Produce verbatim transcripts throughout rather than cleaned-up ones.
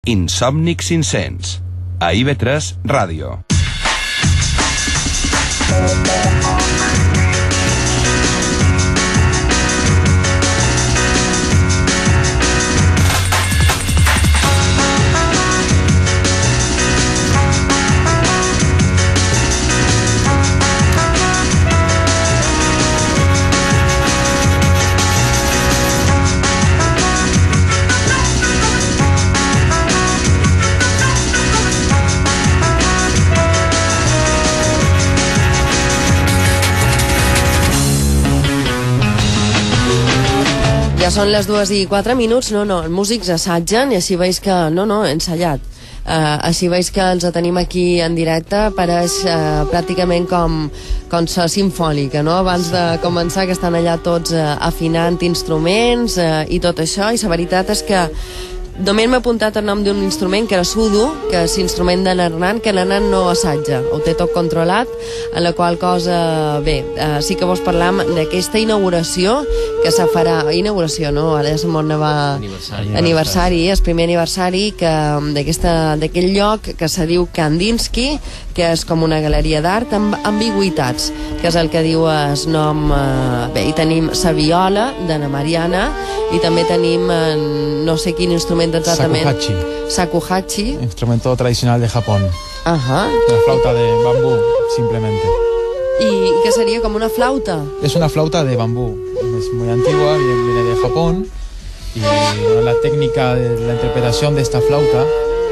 Insòmnic cinc-cents, a I V tres Ràdio. Ja són les dues i quatre minuts, no, no, els músics assatgen i així veus que, no, no, ensayat. Uh, així veus que ens tenim aquí en directe, pareix uh, pràcticament com, com sa simfònica, no? Abans de començar, que estan allà tots uh, afinant instruments uh, i tot això, i la veritat és que només m'he apuntat el nom d'un instrument que era Sudo, que és l'instrument de l'Hernan, que l'Hernan no assatja, ho té tot controlat, en la qual cosa, bé, eh, sí que vos parlam d'aquesta inauguració que se farà, inauguració, no? Ara és molt nova... Aniversari. Aniversari, el primer aniversari d'aquell lloc que se diu Kandinsky, que és com una galeria d'art amb ambigüitats, que és el que diu el nom... Eh, bé, hi tenim la viola de la Mariana, i també tenim eh, no sé quin instrument exactament. Shakuhachi. Shakuhachi. Instrumento tradicional de Japón. Ajá. Una flauta de bambú, simplemente. ¿Y qué sería? ¿Como una flauta? Es una flauta de bambú. Es muy antigua, viene de Japón. Y bueno, la técnica de la interpretación de esta flauta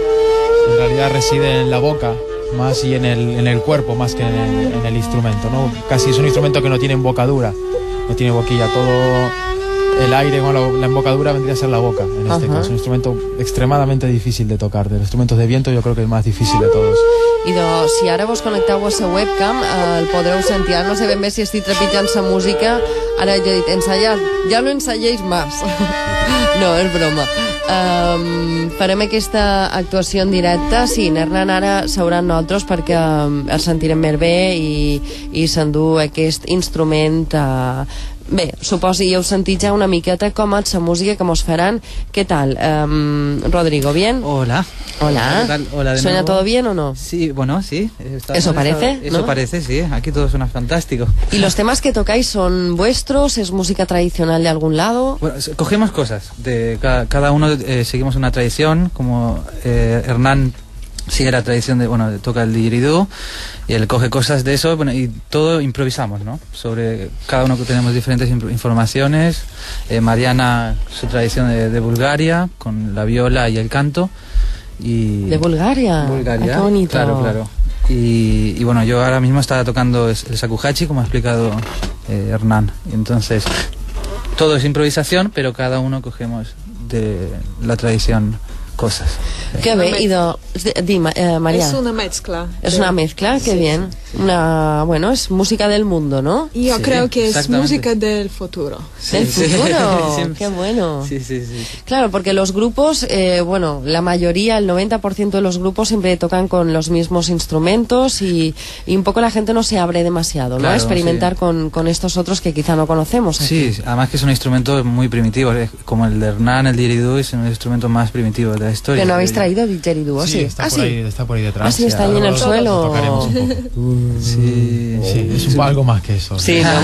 en realidad reside en la boca más y en el, en el cuerpo más que en el, en el instrumento, ¿no? Casi es un instrumento que no tiene embocadura, no tiene boquilla, todo... El aire, bueno, la embocadura vendría a ser la boca, en este Ajá. caso. Es un instrumento extremadamente difícil de tocar. De los instrumentos de viento yo creo que es el más difícil de todos. I de, si ara vos connecteu a la webcam, eh, el podreu sentir. Ara no sé ben bé si estic trepitjant la música. Ara ja he dit, ensayar, ja no ensayéis más. No, és broma. Um, farem aquesta actuació en directe. Sí, Hernan ara seurà amb nosaltres perquè um, el sentirem més bé i, i s'endú aquest instrument... Uh, Bé, suposo, i heu sentit ja una miqueta com és la música que mos faran. ¿Qué tal? Um, Rodrigo, ¿bien? Hola. Hola. ¿Qué tal? Hola de ¿Suena nuevo. todo bien o no? Sí, bueno, sí. Está, eso parece, está, Eso ¿no? parece, sí. Aquí todo suena fantástico. ¿Y los temas que tocáis son vuestros? ¿Es música tradicional de algún lado? Bueno, cogemos cosas. De cada, cada uno eh, seguimos una tradición, como eh, Hernán sigue la tradición de, bueno, de toca el didgeridoo y él coge cosas de eso, bueno, y todo improvisamos, ¿no? Sobre cada uno que tenemos diferentes informaciones. Eh, Mariana, su tradición de, de Bulgaria, con la viola y el canto. Y ¿De Bulgaria? Bulgaria, ah, qué bonito. Claro, claro. Y, y bueno, yo ahora mismo estaba tocando el shakuhachi, como ha explicado eh, Hernán. Y entonces, todo es improvisación, pero cada uno cogemos de la tradición cosas. Qué bien, y do, dime, eh, María. Es una mezcla. Es una mezcla, qué sí, bien. Sí. Una, bueno, es música del mundo, ¿no? Yo sí, creo que es música del futuro. Sí, ¿Del sí. futuro? Sí, qué bueno. Sí, sí, sí. Claro, porque los grupos, eh, bueno, la mayoría, el noventa por ciento de los grupos siempre tocan con los mismos instrumentos y, y un poco la gente no se abre demasiado, ¿no? Claro, a experimentar sí. con, con estos otros que quizá no conocemos aquí. Sí, además que son instrumentos muy primitivos, como el de Hernán, el didgeridoo, es un instrumento más primitivo de la historia. Que no habéis traído didgeridoo, sí, sí. Está, ¿Ah, por sí? ahí, está por ahí detrás. Ah, sí, está ahí en el suelo. Tocaremos un poco. Sí, sí, es un, algo más que eso. Sí, no,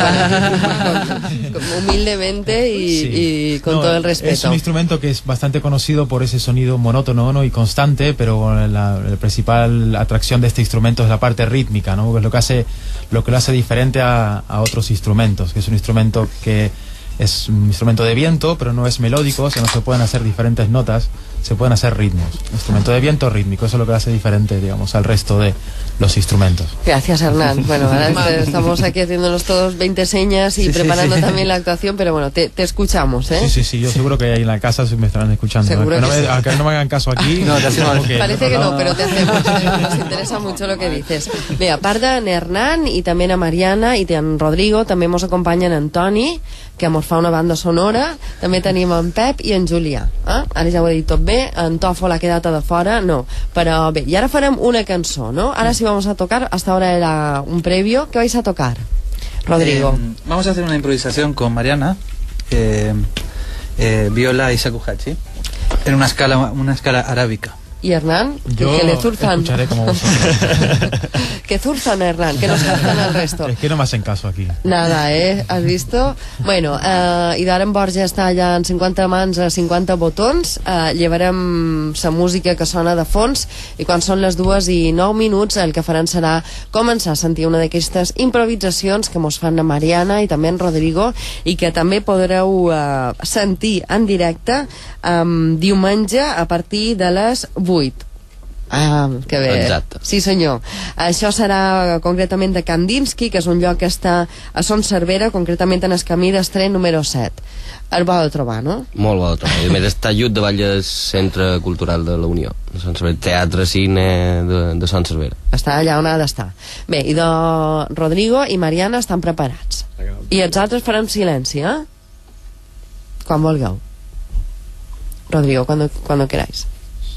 bueno, humildemente y, sí. y con no, todo el respeto. Es un instrumento que es bastante conocido por ese sonido monótono, ¿no? y constante, pero la, la principal atracción de este instrumento es la parte rítmica, ¿no? Es lo que hace, lo que lo hace diferente a, a otros instrumentos, que es un instrumento que es un instrumento de viento, pero no es melódico, o sea, no se pueden hacer diferentes notas, se pueden hacer ritmos. Instrumento de viento rítmico, eso es lo que hace diferente, digamos, al resto de los instrumentos. Gracias, Hernán. Bueno, ahora estamos aquí haciéndonos todos veinte señas y sí, preparando sí, sí. también la actuación, pero bueno, te, te escuchamos, ¿eh? Sí, sí, sí, yo seguro que ahí en la casa me estarán escuchando. Seguro que no que me, sí. Aunque no me hagan caso aquí. No, te hacemos que, Parece que no, no, pero te hacemos. Nos interesa mucho lo que dices. Bé, a part de Hernán i també a Mariana i en Rodrigo, també ens acompanyen Antoni, que ens fa una banda sonora, també tenim en Pep i en Julià. Eh? Ara ja ho he dit tot bé, en Tòfol ha quedat a de fora, no. Però bé, i ara farem una cançó, ¿no? Ahora sí vamos a tocar, hasta ahora era un previo. ¿Qué vais a tocar, Rodrigo? Eh, vamos a hacer una improvisación con Mariana, eh, eh, viola y shakuhachi. En una escala, una escala arábica. ¿Y Hernán? Yo que le zurzan. escucharé como vosotros. Que zurzan, Hernán, que nos zurzan el resto. Es que no me hacen caso aquí. Nada, eh? Has visto? Bueno, eh, i d'ara en Borja està allà en cinquanta mans a cinquanta botons. Eh, llevarem la música que sona de fons i quan són les dues i nou minuts el que faran serà començar a sentir una d'aquestes improvisacions que mos fan la Mariana i també en Rodrigo i que també podreu eh, sentir en directe eh, diumenge a partir de les vuit. Ah, que bé. Exacte. Sí, senyor. Això serà concretament de Kandinsky, que és un lloc que està a Son Cervera, concretament en el camí d'Estret número set. El bo de trobar, no? Molt bo de trobar. I a més està lluny davall del Centre Cultural de la Unió. De Son Cervera. Teatre, cine de, de Son Cervera. Està allà on ha d'estar. Bé, i de Rodrigo i Mariana estan preparats. I els altres farem silenci, eh? Quan vulgueu. Rodrigo, cuando, cuando queráis.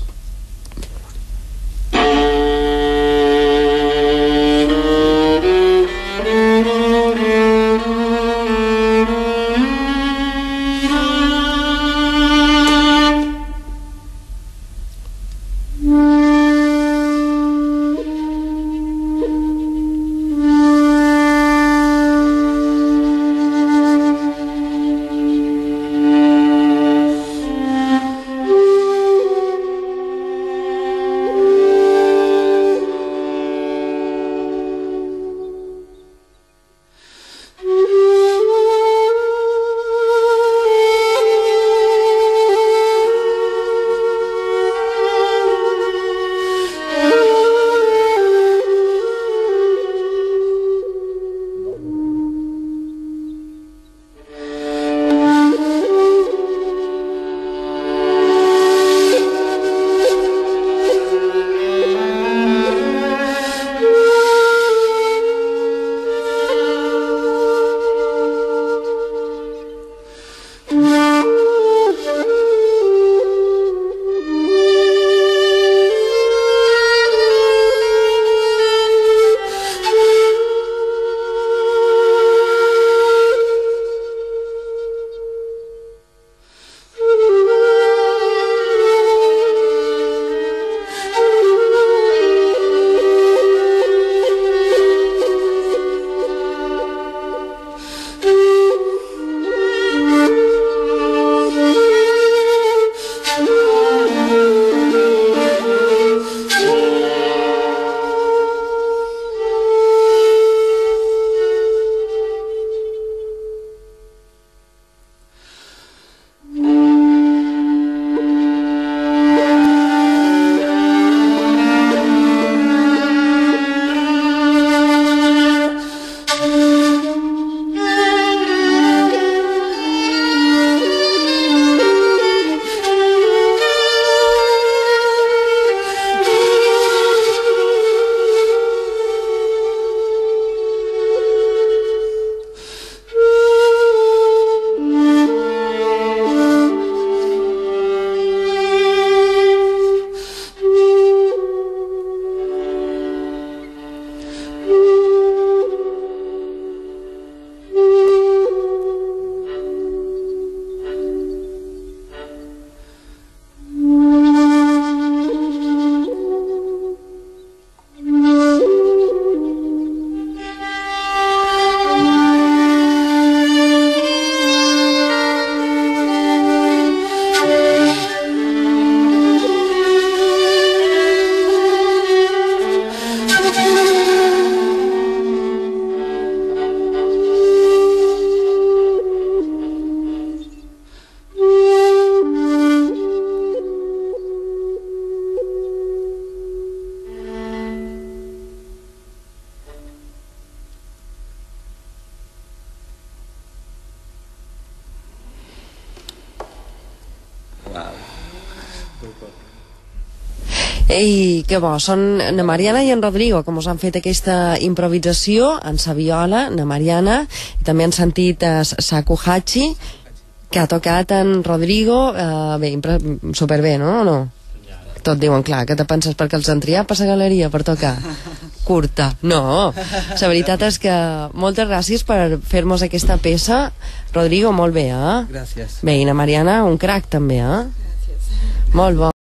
Ei, que bo, són na Mariana i en Rodrigo que mos han fet aquesta improvisació en sa viola, na Mariana, i també han sentit a Saku Hachi, que ha tocat en Rodrigo, eh, bé, superbé, no? O no? Tot diuen, clar, que te penses perquè els han triat per la galeria per tocar? Curta. No, la veritat és que moltes gràcies per fer-nos aquesta peça. Rodrigo, molt bé, eh? Gràcies. Bé, i na Mariana, un crac també, eh? Molt bo.